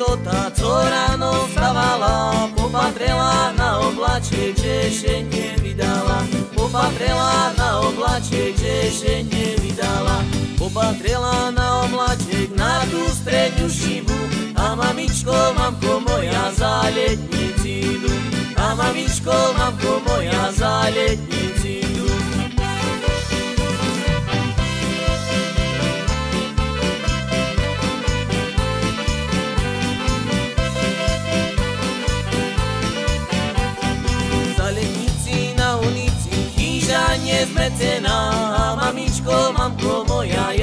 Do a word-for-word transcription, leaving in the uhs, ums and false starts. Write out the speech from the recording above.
mamičko, tá, co ráno vstávala, popatrela na oblačiek, že ešte nevydala. Popatrela na oblačiek, že ešte nevydala. Popatrela na oblačiek, na tú strednú šibu. A mamičko, mamko moja, za letnici idú. A mamičko, mamko moja, za letnici idú. Nezmecená, mamičko, mamko moja,